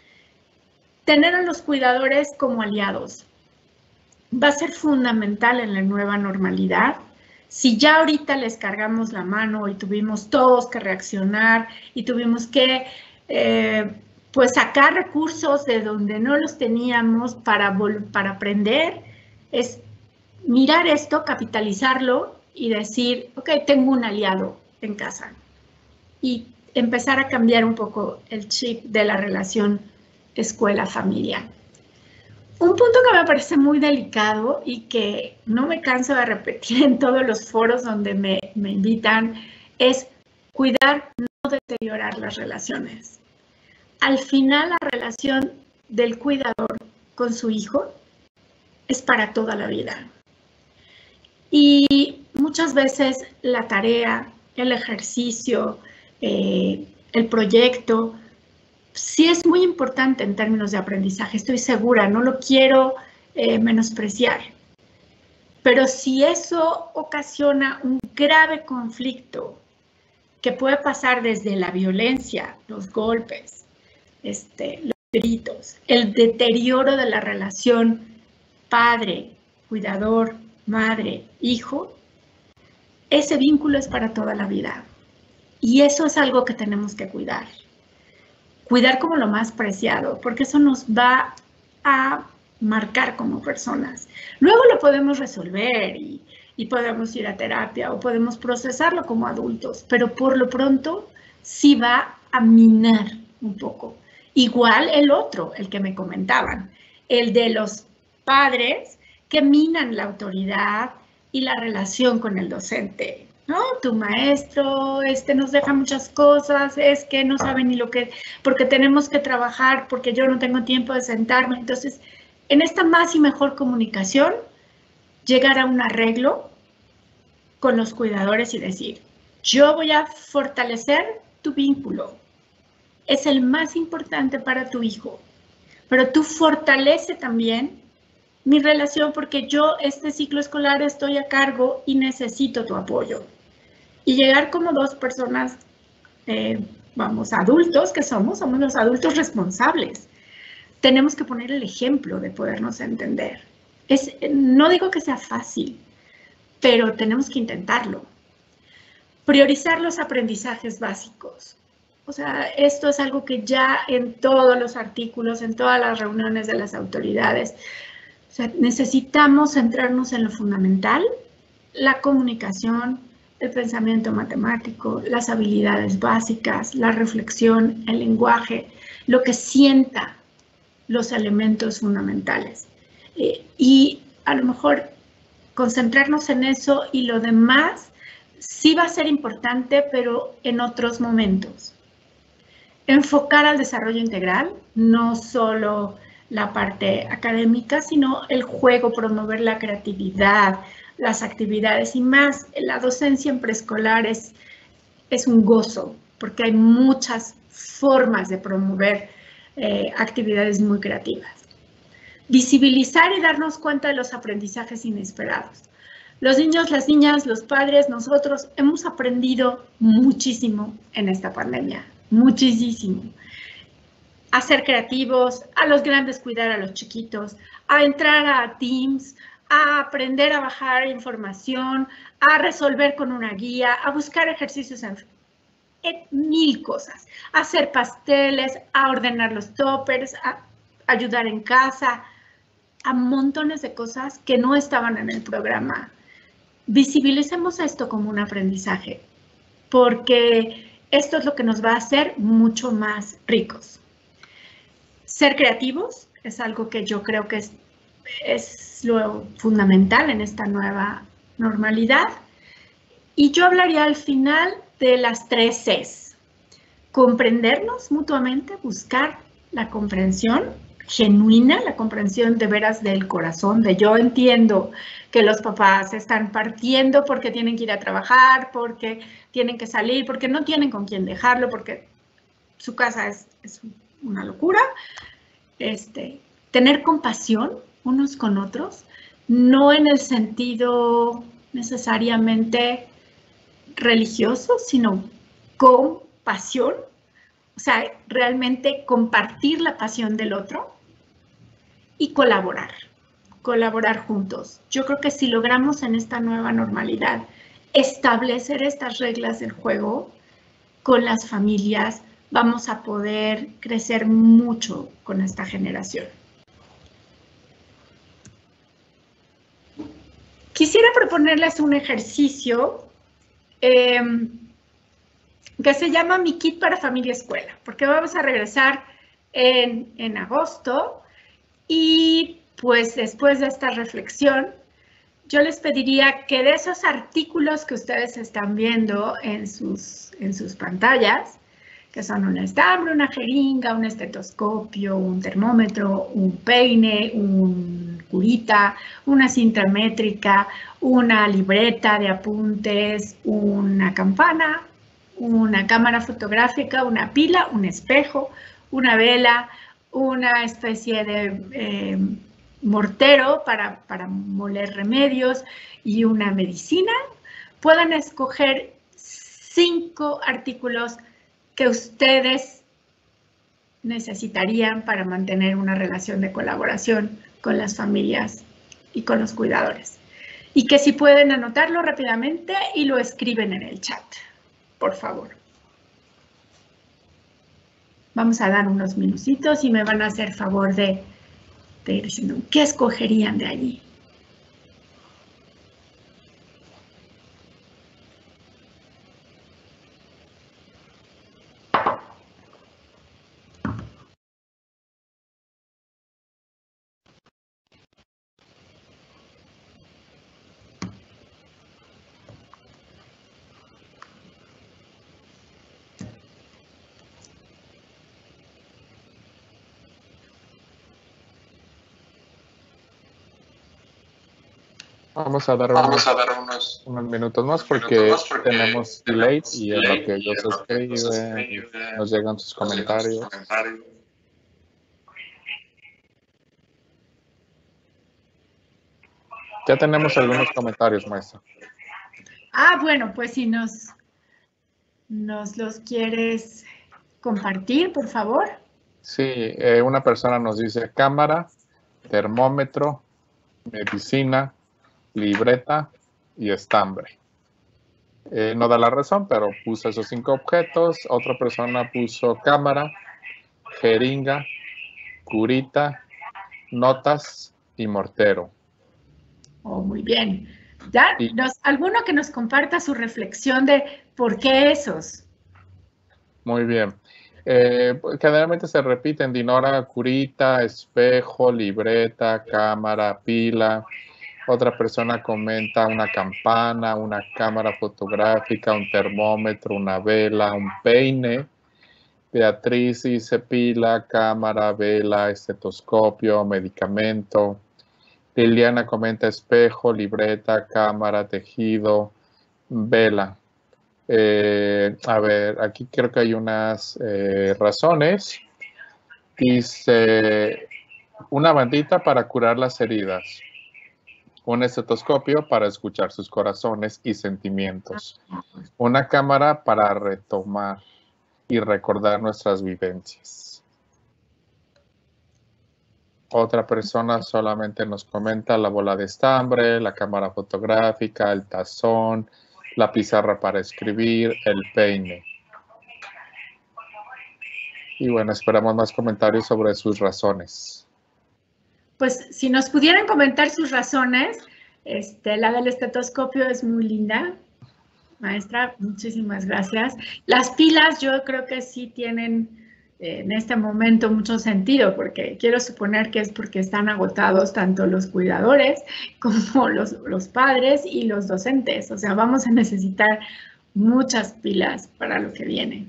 Tener a los cuidadores como aliados va a ser fundamental en la nueva normalidad. Si ya ahorita les cargamos la mano y tuvimos todos que reaccionar y tuvimos que pues sacar recursos de donde no los teníamos para aprender, es mirar esto, capitalizarlo y decir, ok, tengo un aliado en casa. Y empezar a cambiar un poco el chip de la relación escuela-familia. Un punto que me parece muy delicado y que no me canso de repetir en todos los foros donde me invitan es cuidar, no deteriorar las relaciones. Al final, la relación del cuidador con su hijo es para toda la vida. Y muchas veces la tarea, el ejercicio, el proyecto, sí es muy importante en términos de aprendizaje, estoy segura, no lo quiero menospreciar. Pero si eso ocasiona un grave conflicto que puede pasar desde la violencia, los golpes, los gritos, el deterioro de la relación padre, cuidador, madre, hijo, ese vínculo es para toda la vida. Y eso es algo que tenemos que cuidar. Cuidar como lo más preciado, porque eso nos va a marcar como personas. Luego lo podemos resolver y podemos ir a terapia o podemos procesarlo como adultos, pero por lo pronto sí va a minar un poco. Igual el otro, el que me comentaban, el de los padres que minan la autoridad y la relación con el docente. ¿No? Tu maestro nos deja muchas cosas, es que no sabe ni lo que, porque tenemos que trabajar, porque yo no tengo tiempo de sentarme. Entonces, en esta más y mejor comunicación, llegar a un arreglo con los cuidadores y decir, yo voy a fortalecer tu vínculo. Es el más importante para tu hijo, pero tú fortalece también mi relación porque yo este ciclo escolar estoy a cargo y necesito tu apoyo. Y llegar como dos personas, adultos que somos los adultos responsables. Tenemos que poner el ejemplo de podernos entender. No digo que sea fácil, pero tenemos que intentarlo. Priorizar los aprendizajes básicos. O sea, esto es algo que ya en todos los artículos, en todas las reuniones de las autoridades, O sea, necesitamos centrarnos en lo fundamental, la comunicación, el pensamiento matemático, las habilidades básicas, la reflexión, el lenguaje, lo que sienta los elementos fundamentales. Y a lo mejor concentrarnos en eso y lo demás sí va a ser importante, pero en otros momentos. Enfocar al desarrollo integral, no solo la parte académica, sino el juego, promover la creatividad, las actividades y más. La docencia en preescolar es un gozo, porque hay muchas formas de promover actividades muy creativas. Visibilizar y darnos cuenta de los aprendizajes inesperados. Los niños, las niñas, los padres, nosotros hemos aprendido muchísimo en esta pandemia, muchísimo. A ser creativos, a los grandes cuidar a los chiquitos, a entrar a Teams, a aprender a bajar información, a resolver con una guía, a buscar ejercicios en mil cosas, a hacer pasteles, a ordenar los toppers, a ayudar en casa, a montones de cosas que no estaban en el programa. Visibilicemos esto como un aprendizaje, porque esto es lo que nos va a hacer mucho más ricos. Ser creativos es algo que yo creo que es lo fundamental en esta nueva normalidad. Y yo hablaría al final de las 3 Cs. Comprendernos mutuamente, buscar la comprensión genuina, la comprensión de veras del corazón, de yo entiendo que los papás están partiendo porque tienen que ir a trabajar, porque tienen que salir, porque no tienen con quién dejarlo, porque su casa es una locura. Tener compasión unos con otros, no en el sentido necesariamente religioso, sino con pasión, o sea, realmente compartir la pasión del otro y colaborar juntos. Yo creo que si logramos en esta nueva normalidad establecer estas reglas del juego con las familias, vamos a poder crecer mucho con esta generación. Quisiera proponerles un ejercicio que se llama Mi Kit para Familia Escuela, porque vamos a regresar en agosto y pues después de esta reflexión, yo les pediría que de esos artículos que ustedes están viendo en sus pantallas, que son un estambre, una jeringa, un estetoscopio, un termómetro, un peine, un curita, una cinta métrica, una libreta de apuntes, una campana, una cámara fotográfica, una pila, un espejo, una vela, una especie de mortero para moler remedios y una medicina, puedan escoger 5 artículos que ustedes necesitarían para mantener una relación de colaboración con las familias y con los cuidadores. Y que si pueden anotarlo rápidamente y lo escriben en el chat, por favor. Vamos a dar unos minutitos y me van a hacer favor de ir diciendo qué escogerían de allí. Vamos a dar unos minutos más porque tenemos delay y en lo que ellos escriben nos llegan sus comentarios. Ya tenemos algunos comentarios, maestra. Bueno, pues si nos los quieres compartir, por favor. Sí, una persona nos dice cámara, termómetro, medicina, libreta y estambre. No da la razón, pero puso esos 5 objetos. Otra persona puso cámara, jeringa, curita, notas y mortero. Oh, muy bien. ¿Ya? Y- ¿Alguno que nos comparta su reflexión de por qué esos? Muy bien. Generalmente se repiten dinora, curita, espejo, libreta, cámara, pila. Otra persona comenta una campana, una cámara fotográfica, un termómetro, una vela, un peine. Beatriz dice pila, cámara, vela, estetoscopio, medicamento. Liliana comenta espejo, libreta, cámara, tejido, vela. A ver, aquí creo que hay unas razones. Dice una bandita para curar las heridas, un estetoscopio para escuchar sus corazones y sentimientos, una cámara para retomar y recordar nuestras vivencias. Otra persona solamente nos comenta la bola de estambre, la cámara fotográfica, el tazón, la pizarra para escribir, el peine. Y bueno, esperamos más comentarios sobre sus razones. Pues si nos pudieran comentar sus razones, la del estetoscopio es muy linda. Maestra, muchísimas gracias. Las pilas yo creo que sí tienen en este momento mucho sentido, porque quiero suponer que es porque están agotados tanto los cuidadores como los padres y los docentes. O sea, vamos a necesitar muchas pilas para lo que viene.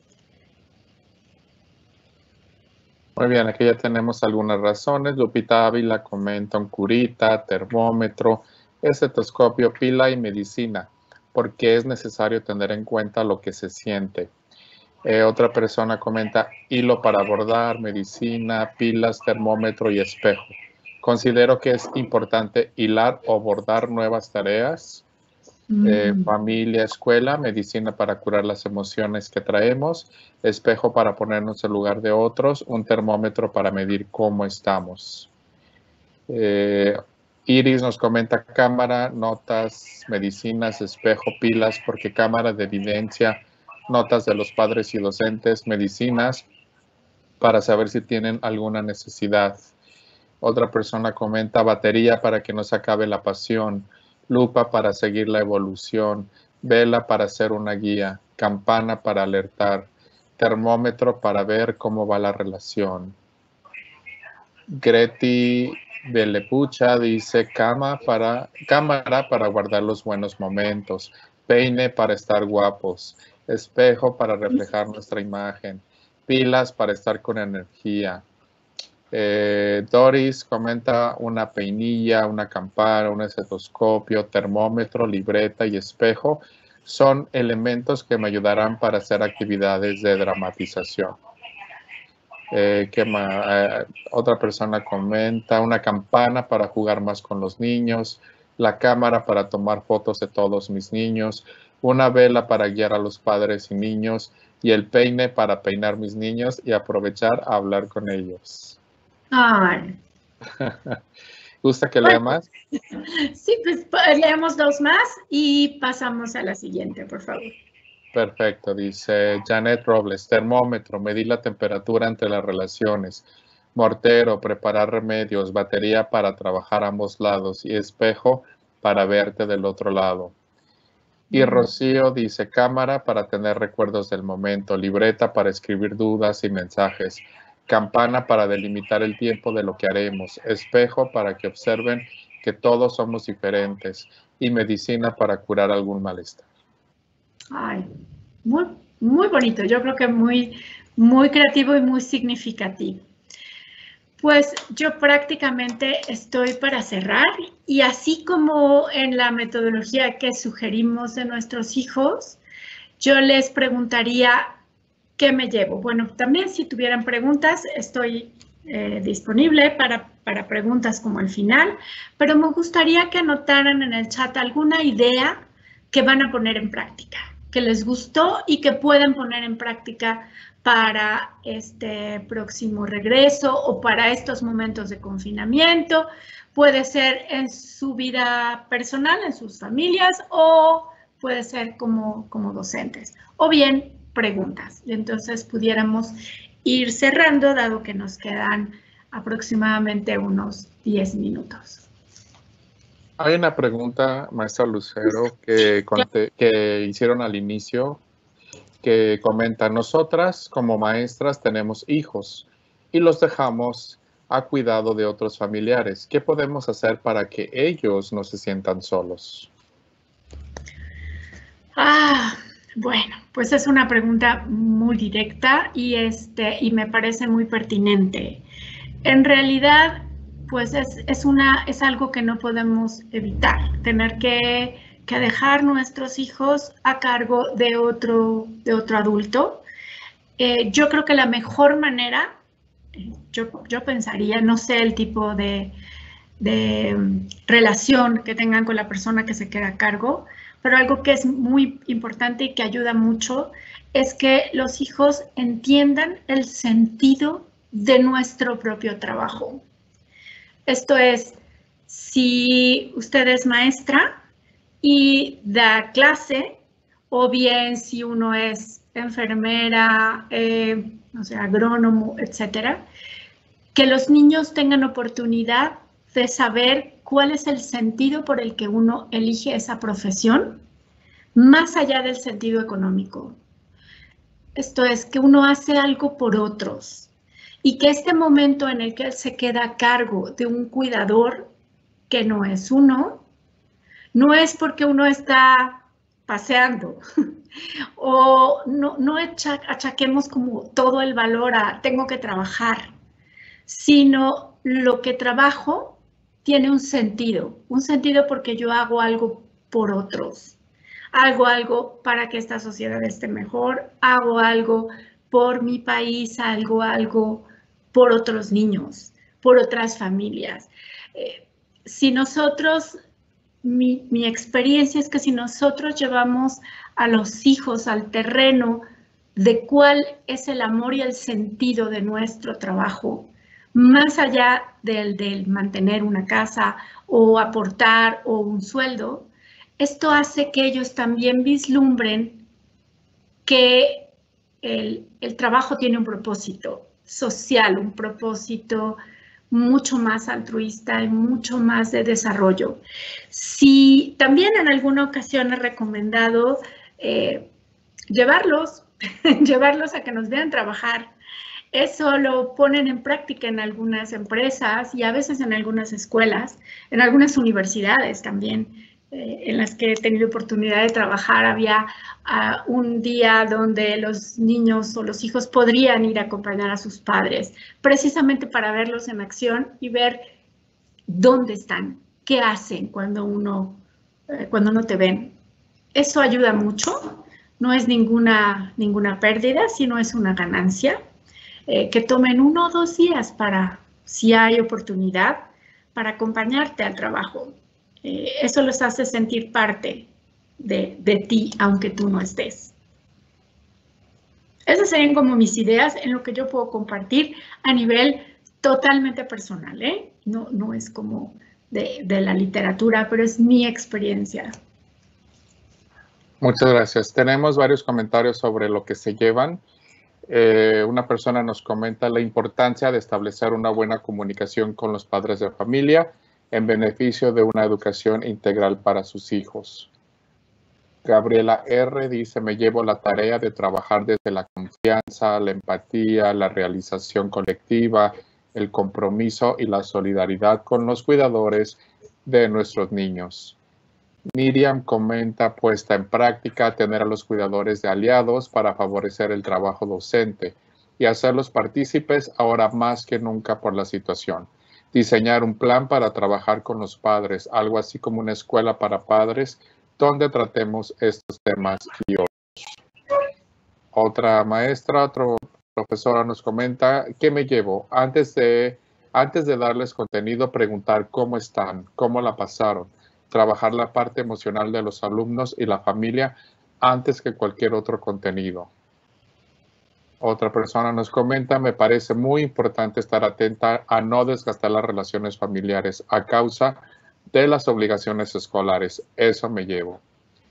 Muy bien, aquí ya tenemos algunas razones. Lupita Ávila comenta un curita, termómetro, estetoscopio, pila y medicina, porque es necesario tener en cuenta lo que se siente. Otra persona comenta hilo para bordar, medicina, pilas, termómetro y espejo. Considero que es importante hilar o bordar nuevas tareas. Familia, escuela, medicina para curar las emociones que traemos, espejo para ponernos en lugar de otros, un termómetro para medir cómo estamos. Iris nos comenta cámara, notas, medicinas, espejo, pilas, porque cámara de evidencia, notas de los padres y docentes, medicinas, para saber si tienen alguna necesidad. Otra persona comenta batería para que no se acabe la pasión, lupa para seguir la evolución, vela para hacer una guía, campana para alertar, termómetro para ver cómo va la relación. Greti Belepucha dice cámara para guardar los buenos momentos, peine para estar guapos, espejo para reflejar nuestra imagen, pilas para estar con energía. Doris comenta una peinilla, una campana, un estetoscopio, termómetro, libreta y espejo. Son elementos que me ayudarán para hacer actividades de dramatización. Otra persona comenta una campana para jugar más con los niños, la cámara para tomar fotos de todos mis niños, una vela para guiar a los padres y niños y el peine para peinar mis niños y aprovechar a hablar con ellos. Ay. ¿Gusta que lea más? Sí, pues leemos dos más y pasamos a la siguiente, por favor. Perfecto, dice Janet Robles, termómetro, medir la temperatura entre las relaciones, mortero, preparar remedios, batería para trabajar a ambos lados y espejo para verte del otro lado. Y Rocío dice cámara para tener recuerdos del momento, libreta para escribir dudas y mensajes, campana para delimitar el tiempo de lo que haremos, espejo para que observen que todos somos diferentes y medicina para curar algún malestar. Ay, muy, muy bonito. Yo creo que muy, muy creativo y muy significativo. Pues yo prácticamente estoy para cerrar y así como en la metodología que sugerimos de nuestros hijos, yo les preguntaría ¿qué me llevo? Bueno, también si tuvieran preguntas, estoy disponible para preguntas como al final, pero me gustaría que anotaran en el chat alguna idea que van a poner en práctica, que les gustó y que pueden poner en práctica para este próximo regreso o para estos momentos de confinamiento. Puede ser en su vida personal, en sus familias, o puede ser como docentes. O bien preguntas. Y entonces pudiéramos ir cerrando, dado que nos quedan aproximadamente unos 10 minutos. Hay una pregunta, maestra Lucero, que hicieron al inicio, que comenta: nosotras como maestras tenemos hijos y los dejamos a cuidado de otros familiares. ¿Qué podemos hacer para que ellos no se sientan solos? Bueno, pues es una pregunta muy directa y me parece muy pertinente. En realidad, pues es algo que no podemos evitar, tener que dejar nuestros hijos a cargo de otro adulto. Yo creo que la mejor manera, yo pensaría, no sé el tipo de relación que tengan con la persona que se queda a cargo, pero algo que es muy importante y que ayuda mucho es que los hijos entiendan el sentido de nuestro propio trabajo. Esto es, si usted es maestra y da clase, o bien si uno es enfermera, no sé, agrónomo, etcétera, que los niños tengan oportunidad de saber cuál es el sentido por el que uno elige esa profesión, más allá del sentido económico. Esto es, que uno hace algo por otros y que este momento en el que él se queda a cargo de un cuidador que no es uno, no es porque uno está paseando o no achaquemos como todo el valor a tengo que trabajar, sino lo que trabajo tiene un sentido porque yo hago algo por otros. Hago algo para que esta sociedad esté mejor, hago algo por mi país, hago algo por otros niños, por otras familias. Si nosotros, mi experiencia es que si nosotros llevamos a los hijos al terreno de cuál es el amor y el sentido de nuestro trabajo, más allá del mantener una casa o aportar o un sueldo, esto hace que ellos también vislumbren que el trabajo tiene un propósito social, un propósito mucho más altruista y mucho más de desarrollo. Si también en alguna ocasión he recomendado llevarlos a que nos vean trabajar. Eso lo ponen en práctica en algunas empresas y a veces en algunas escuelas, en algunas universidades también, en las que he tenido oportunidad de trabajar. Había un día donde los niños o los hijos podrían ir a acompañar a sus padres, precisamente para verlos en acción y ver dónde están, qué hacen cuando no te ven. Eso ayuda mucho, no es ninguna pérdida, sino es una ganancia. Que tomen 1 o 2 días para, si hay oportunidad, para acompañarte al trabajo. Eso los hace sentir parte de ti, aunque tú no estés. Esas serían como mis ideas en lo que yo puedo compartir a nivel totalmente personal, ¿eh? No es como de la literatura, pero es mi experiencia. Muchas gracias. Tenemos varios comentarios sobre lo que se llevan. Una persona nos comenta la importancia de establecer una buena comunicación con los padres de familia en beneficio de una educación integral para sus hijos. Gabriela R. dice: me llevo la tarea de trabajar desde la confianza, la empatía, la realización colectiva, el compromiso y la solidaridad con los cuidadores de nuestros niños. Miriam comenta: puesta en práctica, tener a los cuidadores de aliados para favorecer el trabajo docente y hacerlos partícipes ahora más que nunca por la situación. Diseñar un plan para trabajar con los padres, algo así como una escuela para padres, donde tratemos estos temas y otros. Otra maestra, otra profesora nos comenta: ¿qué me llevo? Antes de darles contenido, preguntar cómo están, cómo la pasaron. Trabajar la parte emocional de los alumnos y la familia antes que cualquier otro contenido. Otra persona nos comenta: me parece muy importante estar atenta a no desgastar las relaciones familiares a causa de las obligaciones escolares. Eso me llevo.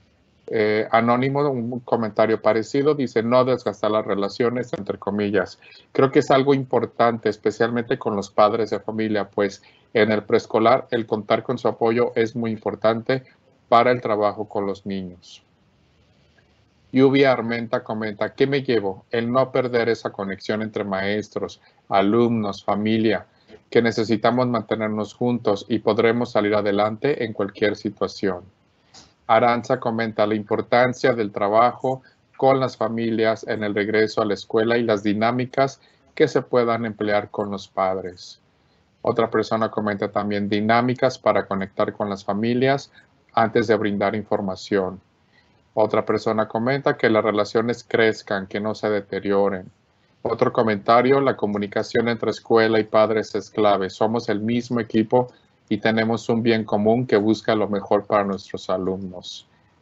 Anónimo, un comentario parecido, dice no desgastar las relaciones, entre comillas. Creo que es algo importante, especialmente con los padres de familia, pues en el preescolar el contar con su apoyo es muy importante para el trabajo con los niños. Lluvia Armenta comenta, ¿qué me llevo? El no perder esa conexión entre maestros, alumnos, familia, que necesitamos mantenernos juntos y podremos salir adelante en cualquier situación. Aranza comenta la importancia del trabajo con las familias en el regreso a la escuela y las dinámicas que se puedan emplear con los padres. Otra persona comenta también dinámicas para conectar con las familias antes de brindar información. Otra persona comenta que las relaciones crezcan, que no se deterioren. Otro comentario, la comunicación entre escuela y padres es clave. Somos el mismo equipo y tenemos un bien común que busca lo mejor para nuestros alumnos.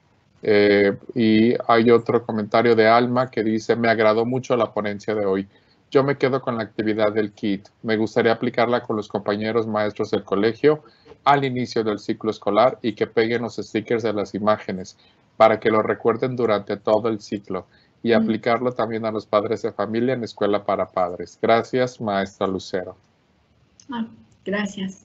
Y hay otro comentario de Alma que dice, me agradó mucho la ponencia de hoy. Yo me quedo con la actividad del kit. Me gustaría aplicarla con los compañeros maestros del colegio al inicio del ciclo escolar y que peguen los stickers de las imágenes para que lo recuerden durante todo el ciclo y aplicarlo también a los padres de familia en Escuela para Padres. Gracias, maestra Lucero. Gracias.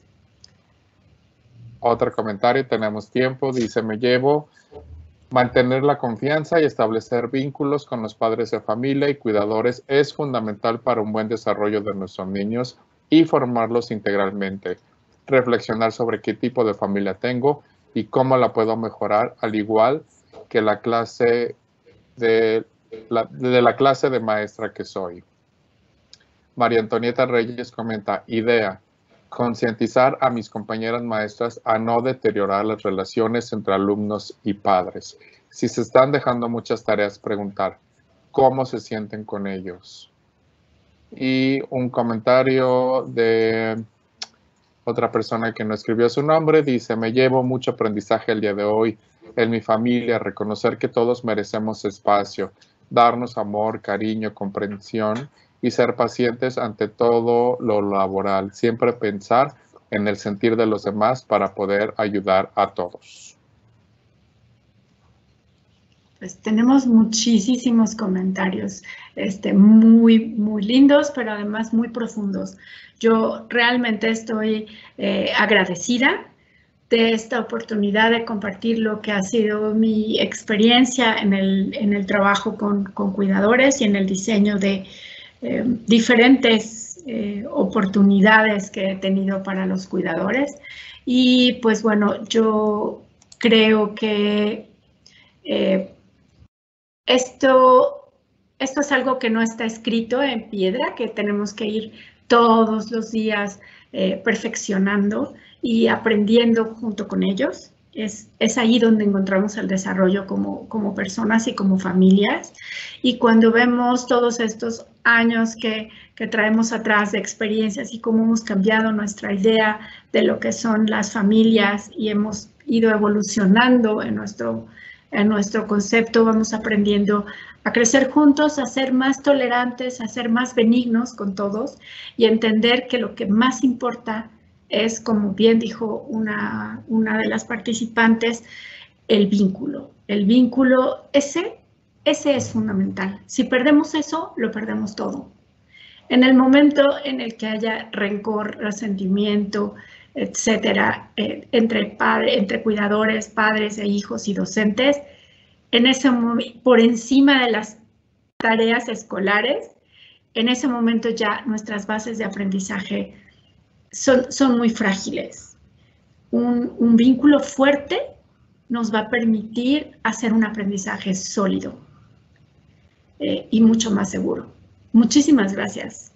Otro comentario, tenemos tiempo, dice, me llevo mantener la confianza y establecer vínculos con los padres de familia y cuidadores es fundamental para un buen desarrollo de nuestros niños y formarlos integralmente. Reflexionar sobre qué tipo de familia tengo y cómo la puedo mejorar, al igual que la clase de la clase de maestra que soy. María Antonieta Reyes comenta, idea, concientizar a mis compañeras maestras a no deteriorar las relaciones entre alumnos y padres. Si se están dejando muchas tareas, preguntar cómo se sienten con ellos. Y un comentario de otra persona que no escribió su nombre, dice, me llevo mucho aprendizaje el día de hoy en mi familia, reconocer que todos merecemos espacio, darnos amor, cariño, comprensión y ser pacientes ante todo lo laboral. Siempre pensar en el sentir de los demás para poder ayudar a todos. Pues tenemos muchísimos comentarios, muy lindos, pero además muy profundos. Yo realmente estoy agradecida de esta oportunidad de compartir lo que ha sido mi experiencia en el trabajo con cuidadores y en el diseño de diferentes oportunidades que he tenido para los cuidadores. Y pues bueno, yo creo que esto es algo que no está escrito en piedra, que tenemos que ir todos los días perfeccionando y aprendiendo junto con ellos. Es ahí donde encontramos el desarrollo como personas y como familias. Y cuando vemos todos estos años que traemos atrás de experiencias y cómo hemos cambiado nuestra idea de lo que son las familias y hemos ido evolucionando en nuestro concepto, vamos aprendiendo a crecer juntos, a ser más tolerantes, a ser más benignos con todos y entender que lo que más importa es, como bien dijo una de las participantes, el vínculo. El vínculo, ese es fundamental. Si perdemos eso, lo perdemos todo. En el momento en el que haya rencor, resentimiento, etcétera, entre cuidadores, padres e hijos y docentes, en ese momento, por encima de las tareas escolares, en ese momento ya nuestras bases de aprendizaje son muy frágiles. Un vínculo fuerte nos va a permitir hacer un aprendizaje sólido y mucho más seguro. Muchísimas gracias.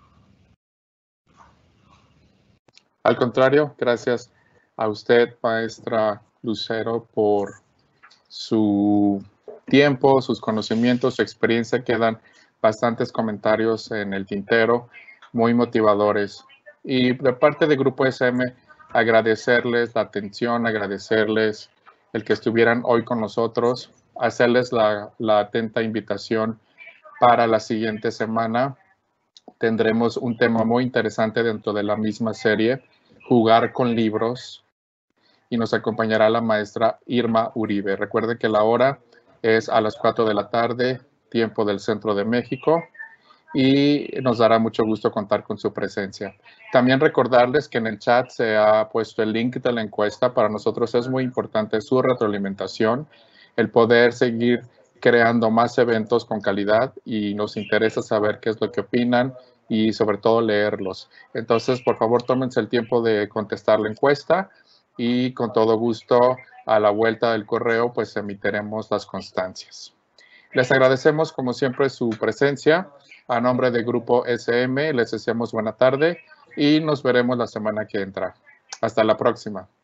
Al contrario, gracias a usted, maestra Lucero, por su tiempo, sus conocimientos, su experiencia. Quedan bastantes comentarios en el tintero, muy motivadores. Y de parte del Grupo SM, agradecerles la atención, agradecerles el que estuvieran hoy con nosotros, hacerles la atenta invitación para la siguiente semana. Tendremos un tema muy interesante dentro de la misma serie, jugar con libros. y nos acompañará la maestra Irma Uribe. Recuerden que la hora es a las 4 de la tarde, tiempo del Centro de México, y nos dará mucho gusto contar con su presencia. También recordarles que en el chat se ha puesto el link de la encuesta. Para nosotros es muy importante su retroalimentación, el poder seguir creando más eventos con calidad, y nos interesa saber qué es lo que opinan y sobre todo leerlos. Entonces, por favor, tómense el tiempo de contestar la encuesta y con todo gusto a la vuelta del correo pues emitiremos las constancias. Les agradecemos como siempre su presencia. A nombre del Grupo SM les deseamos buena tarde y nos veremos la semana que entra. Hasta la próxima.